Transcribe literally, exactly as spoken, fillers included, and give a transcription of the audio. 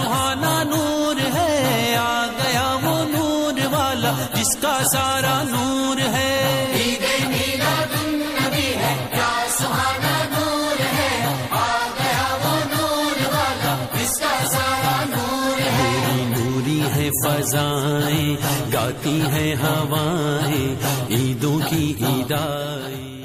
सुहाना नूर है, आ गया वो नूर वाला जिसका सारा नूर है। ईद मीलादुन्नबी है, क्या सुहाना नूर है, आ गया वो नूर वाला जिसका सारा नूर है। नूरी नूरी है फजाएं, गाती है हवाएं, ईदों की ईदाई।